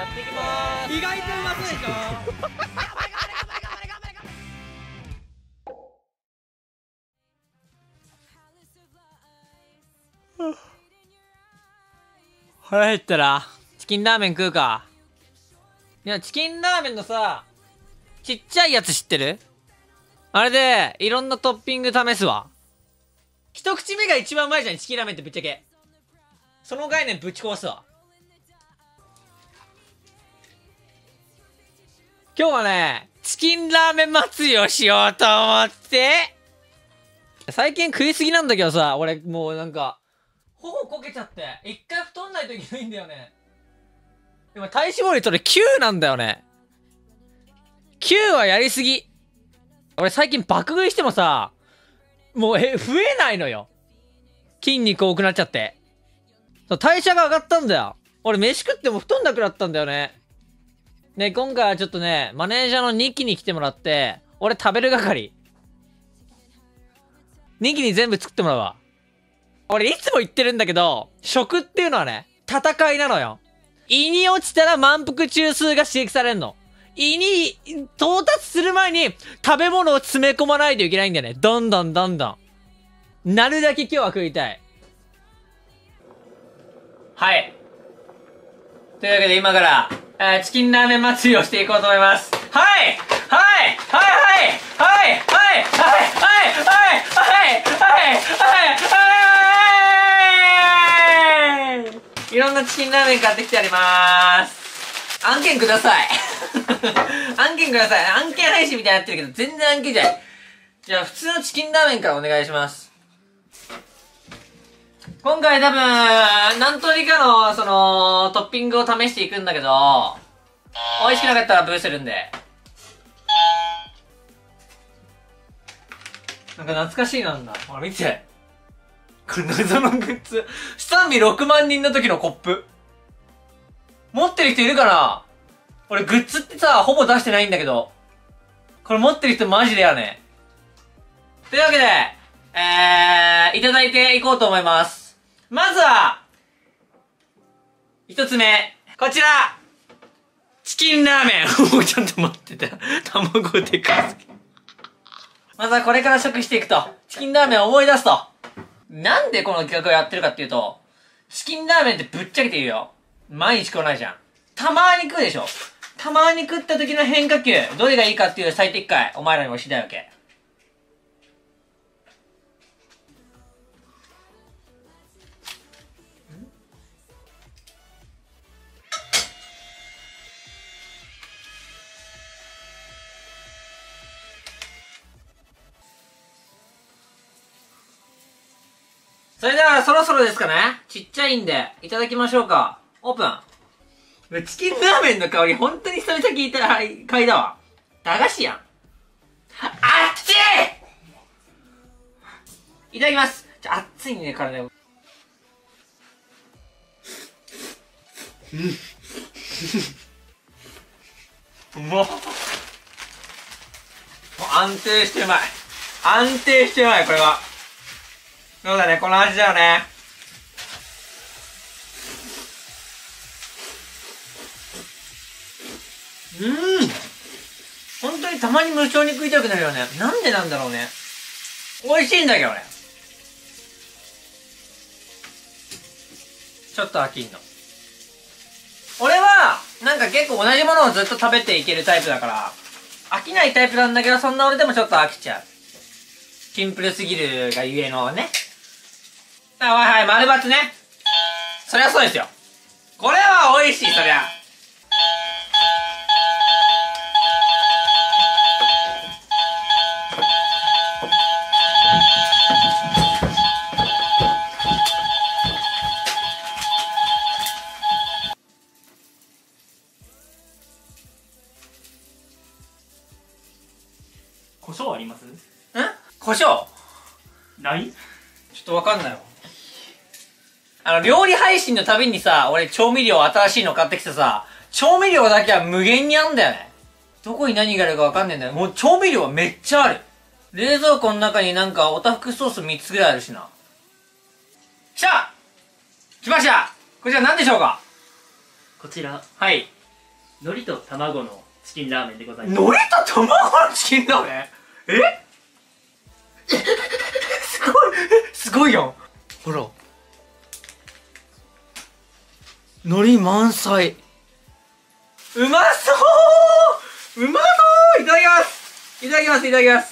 やっていきまーす。 意外とうまそうでしょ。 腹減ったらチキンラーメン食うか。いや、チキンラーメンのさ、ちっちゃいやつ知ってる？あれでいろんなトッピング試すわ。一口目が一番うまいじゃん、チキンラーメンって。ぶっちゃけその概念ぶち壊すわ。今日はね、チキンラーメン祭りをしようと思って。最近食いすぎなんだけどさ、俺もうなんか頬こけちゃって一回太んないといけないんだよね。でも体脂肪率俺9なんだよね。9はやりすぎ。俺最近爆食いしてもさ、もう増えないのよ。筋肉多くなっちゃって。代謝が上がったんだよ。俺飯食っても太んなくなったんだよね。ね、今回はちょっとね、マネージャーの2期に来てもらって、俺食べる係。2期に全部作ってもらうわ。俺いつも言ってるんだけど、食っていうのはね、戦いなのよ。胃に落ちたら満腹中枢が刺激されんの。胃に到達する前に食べ物を詰め込まないといけないんだよね。どんどんどんどん。なるだけ今日は食いたい。はい。というわけで今から、チキンラーメン祭りをしていこうと思います。はいはいはいはいはいはいはいはいはいはいはいはい、いろんなチキンラーメン買ってきてありまーす。案件ください。案件ください。案件配信みたいになってるけど、全然案件じゃない。じゃあ、普通のチキンラーメンからお願いします。今回多分、何通りかの、トッピングを試していくんだけど、美味しくなかったらブーするんで。なんか懐かしいなんだ。ほら見て。これ謎のグッズ。スタンビ6万人の時のコップ。持ってる人いるかな？俺グッズってさ、ほぼ出してないんだけど。これ持ってる人マジレアね。というわけで、いただいていこうと思います。まずは、一つ目、こちらチキンラーメン。ちょっと待ってた。卵でかすぎ。まずはこれから食していくと。チキンラーメンを思い出すと。なんでこの企画をやってるかっていうと、チキンラーメンってぶっちゃけて言うよ。毎日食わないじゃん。たまーに食うでしょ。たまーに食った時の変化球、どれがいいかっていう最適解、お前らに教えたいわけ。それではそろそろですかね。ちっちゃいんで、いただきましょうか。オープン。チキンラーメンの香り、本当に久々聞いた嗅いだわ。駄菓子やん。あっちいただきます。熱いね、体を。うまっ。安定してうまい。安定してうまい、これは。そうだね、この味だよね。本当にたまに無性に食いたくなるよね。なんでなんだろうね。美味しいんだけどね。ちょっと飽きんの。俺は、なんか結構同じものをずっと食べていけるタイプだから、飽きないタイプなんだけど、そんな俺でもちょっと飽きちゃう。シンプルすぎるがゆえのね。はいはい、丸×ね。そりゃそうですよ。これは美味しい、そりゃ。 胡椒あります？ 胡椒ない？ ちょっとわかんないわ。料理配信のたびにさ、俺調味料新しいの買ってきてさ、調味料だけは無限にあんだよね。どこに何があるかわかんねえんだよ。もう調味料はめっちゃある。冷蔵庫の中になんかおたふくソース3つぐらいあるしな。来た！来ました！こちら何でしょうか？ こちら、 はい。 海苔と卵のチキンラーメンでございます。 海苔と卵のチキンラーメン？すごいやん。ほら。海苔満載。うまそういただきますいただきますいただきます。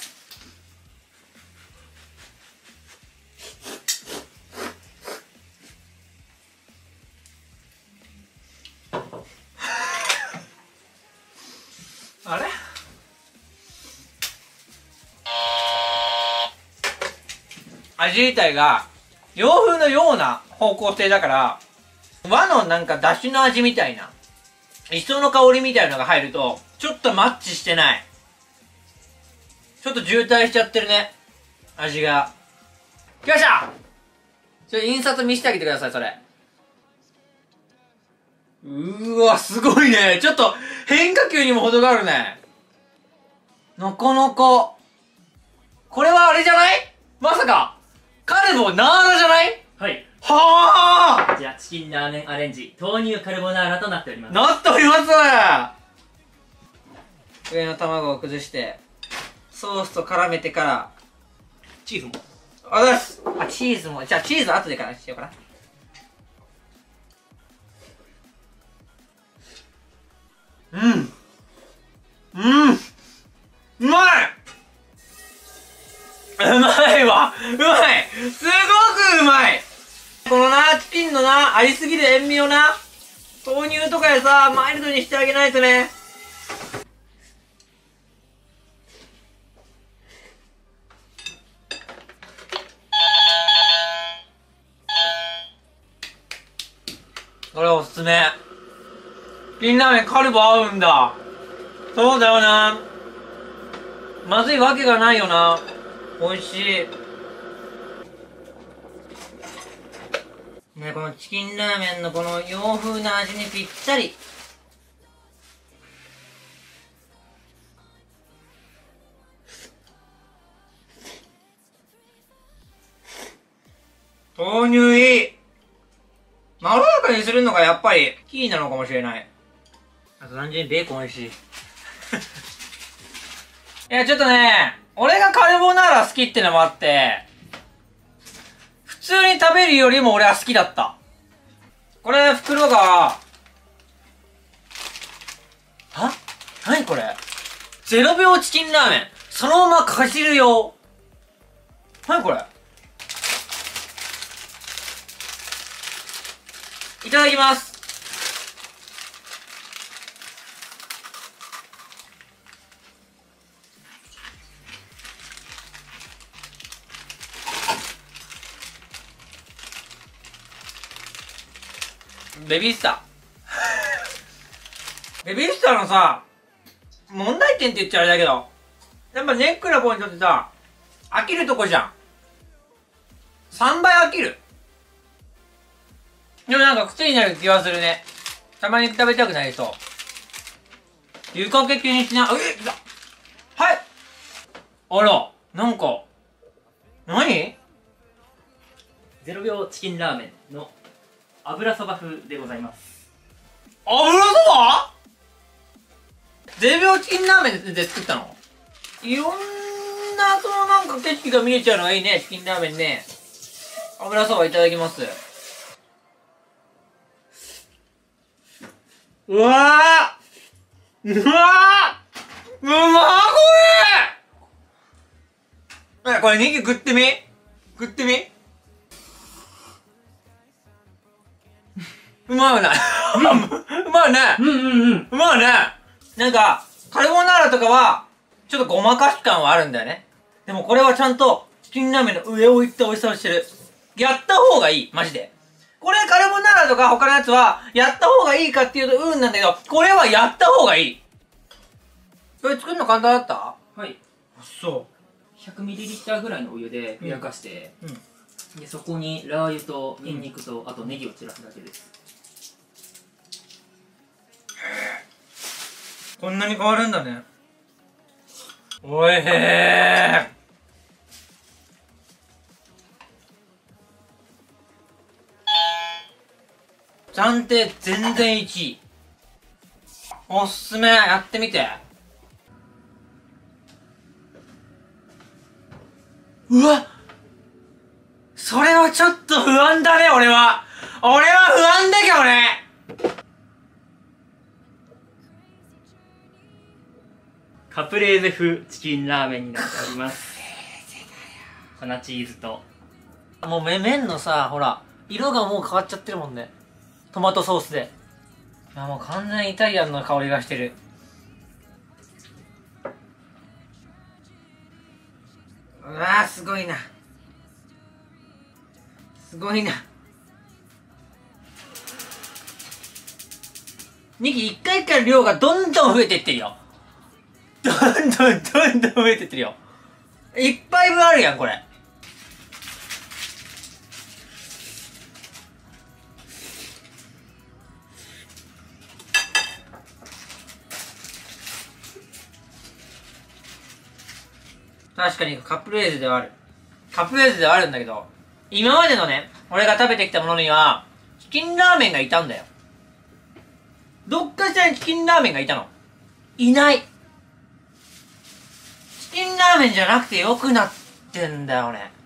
あれ？味自体が洋風のような方向性だから和のなんか出汁の味みたいな磯の香りみたいなのが入るとちょっとマッチしてない。ちょっと渋滞しちゃってるね味が。来ました。ちょっと印刷見せてあげてください。それわすごいね。ちょっと変化球にも程があるね。なかなかこれはあれじゃない？まさかカルボナーラじゃない？ はい。 はあ。 こちらチキンラーメンアレンジ豆乳カルボナーラとなっております。 なっております。上の卵を崩してソースと絡めてからチーズも。 チーズも。じゃあチーズ後でからしようかな。うまいわ。すごくうまい。このなチキンのなありすぎる塩味をな豆乳とかでさマイルドにしてあげないとね。これおすすめ。チキンラーメンカルボ合うんだ。そうだよな。まずいわけがないよな。美味しいね。このチキンラーメンのこの洋風な味にぴったり。豆乳いい。まろやかにするのがやっぱりキーなのかもしれない。あと単純にベーコン美味しい。いやちょっとね、俺がカルボナーラ好きってのもあって、普通に食べるよりも俺は好きだった。これ袋が、何これ0秒チキンラーメンそのままかじるよ。何これ。いただきます。ベビースターベビースターのさ問題点って言っちゃあれだけど、やっぱネックなポイントってさ飽きるとこじゃん。3倍飽きる。でもなんか癖になる気はするね。たまに食べたくなりそう。湯かけ気にしな。はい。あら、なんか何 0秒チキンラーメンの油そば風でございます。 油そば？0秒チキンラーメンで作ったの？いろんなそのなんか景色が見えちゃうのがいいね。チキンラーメンね。油そばいただきます。うわー、うまこれ。これネギ食ってみ。うまいね。うまいね。うまいね。なんかカルボナーラとかはちょっとごまかし感はあるんだよね。でもこれはちゃんとチキンラーメンの上を行った美味しさをしてる。やった方がいいマジで。これカルボナーラとか他のやつはやった方がいいかっていうとなんだけど、これはやった方がいい。これ作るの簡単だった？ はい。 そう。 100ml ぐらいのお湯でふやかして、でそこにラー油とニンニクと、あとネギを散らすだけです。 こんなに変わるんだね。おいへー。暫定全然1位。 おすすめ、やってみて。うわ、それはちょっと不安だね、俺は不安だけどね。 カプレーゼ風チキンラーメンになっております。粉チーズと。 もう麺のさ、ほら、色がもう変わっちゃってるもんね。トマトソースで。いや、もう完全にイタリアンの香りがしてる。うわー、すごいな。すごいな。ニキ、一回一回量がどんどん増えていってるよ。どんどん増えていってるよ。一杯分あるやん、これ。確かにカプレーゼではある。カプレーゼではあるんだけど、今までのね、俺が食べてきたものには、チキンラーメンがいたんだよ。どっかしらにチキンラーメンがいたの。いない。チキンラーメンじゃなくて良くなってんだよね。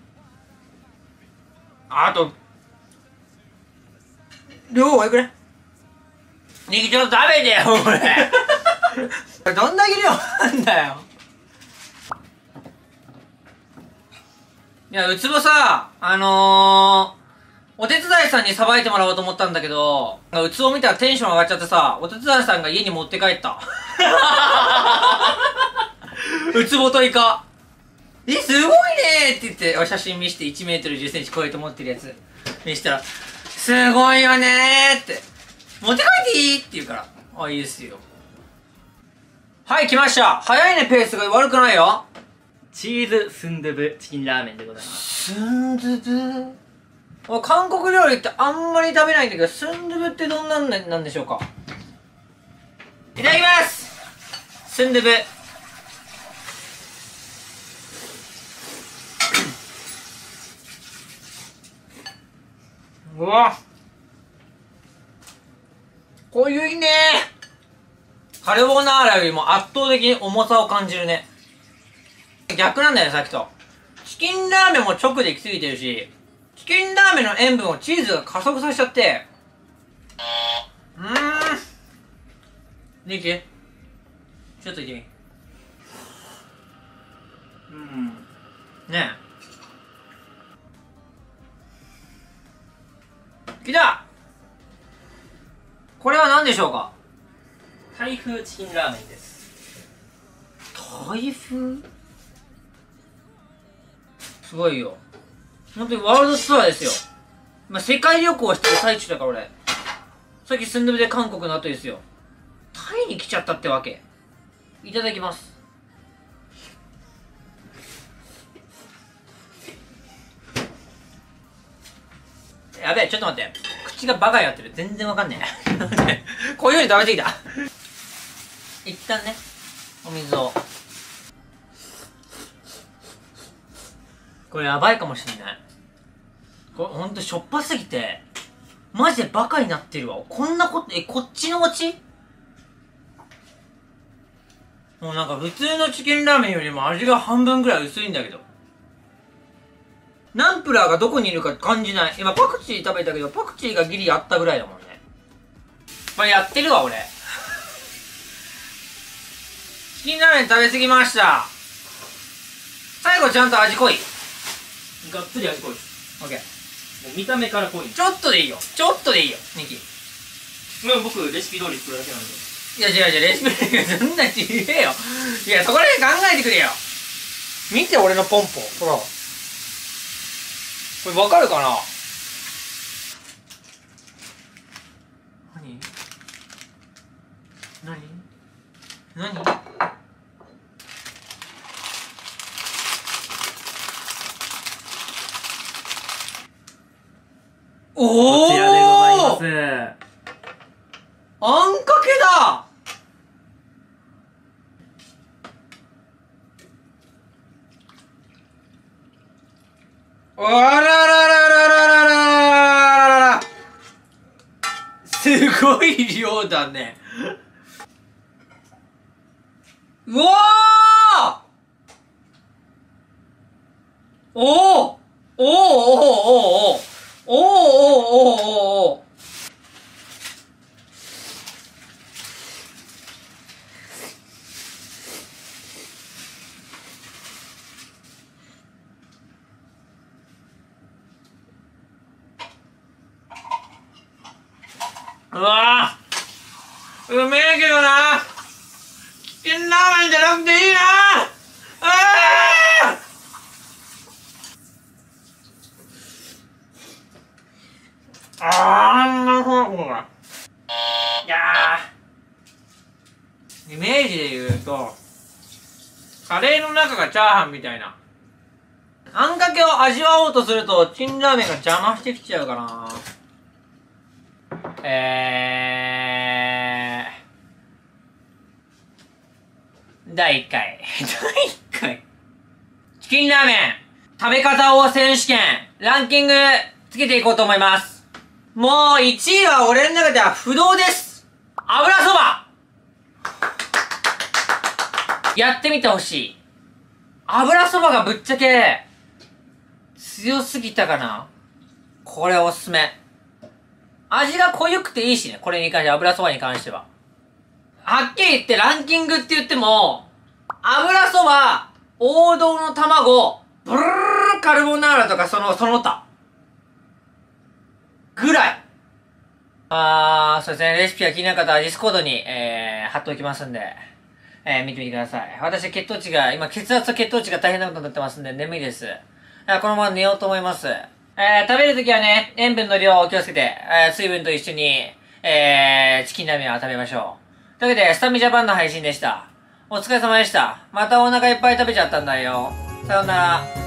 あと、量はいくら？ニキちょっと食べてよ、これ。これどんだけ量なんだよ。いや、うつぼさ、お手伝いさんにさばいてもらおうと思ったんだけど、うつぼ見たらテンション上がっちゃってさ、お手伝いさんが家に持って帰った。うつぼとイカ。すごいねーって言って、写真見して1メートル10センチ超えて持ってるやつ見したら、すごいよねーって。持って帰っていいって言うから、あ、いいですよ。はい、来ました。早いね、ペースが悪くないよ。 チーズスンドゥブチキンラーメンでございます。 スンドゥブ、韓国料理ってあんまり食べないんだけど、スンドゥブってどんなんなんでしょうか。いただきます。スンドゥブ。うわ、濃ゆいねー。カルボナーラよりも圧倒的に重さを感じるね。逆なんだよね、さっきと。チキンラーメンも直で行き過ぎてるし、チキンラーメンの塩分をチーズが加速させちゃって、ニキ、ちょっと言ってみ。ねえ。来た。これは何でしょうか。 タイ風チキンラーメンです。 タイ風？すごいよ。本当にワールドツアーですよ。まあ、世界旅行してる最中だから俺。さっきスンドゥブで韓国の後ですよ。タイに来ちゃったってわけ。いただきます。やべえ、ちょっと待って。口がバカやってる。全然わかんねえ。こういう風に食べてきた。一旦ね、お水を。これやばいかもしんない。これほんとしょっぱすぎて、マジでバカになってるわ。こんなこと、こっちのオチ？もうなんか普通のチキンラーメンよりも味が半分ぐらい薄いんだけど。ナンプラーがどこにいるか感じない。今パクチー食べたけど、パクチーがギリあったぐらいだもんね。これやってるわ、俺。チキンラーメン食べ過ぎました。最後ちゃんと味濃い。 がっつり味濃い。 オッケー。 もう見た目から濃い。 ちょっとでいいよ。ちょっとでいいよ、ミキ。 もう僕レシピ通り作るだけなんで。 いや違う違う、レシピそんな言えよ。いや、そこら辺考えてくれよ。見て、俺のポンポン。ほら。これわかるかな？何？おお、 こちらでございます。 あんかけだ。あららららららららら、すごい量だね。 うわーおーおーおーおーおーおーおーおーおーうわーうめえけどなチキンラーメンじゃなくていいなうまそうこれ。いやーイメージで言うとカレーの中がチャーハンみたいなあんかけを味わおうとするとチンラーメンが邪魔してきちゃうかな。第1回第1回チキンラーメン食べ方王選手権ランキングつけていこうと思います。もう1位は俺の中では不動です。油そばやってみてほしい。油そばがぶっちゃけ強すぎたかな。これおすすめ。味が濃ゆくていいしね、これに関して、油そばに関しては。はっきり言ってランキングって言っても、油そば、王道の卵、ブルーカルボナーラとかその他。ぐらい。そうですね、レシピが気になる方はディスコードに、貼っておきますんで、見てみてください。私血糖値が、今血圧と血糖値が大変なことになってますんで、眠いです。このまま寝ようと思います。食べるときはね、塩分の量を気をつけて、水分と一緒に、チキンラーメンを食べましょう。というわけで、スタミジャパンの配信でした。お疲れ様でした。またお腹いっぱい食べちゃったんだよ。さようなら。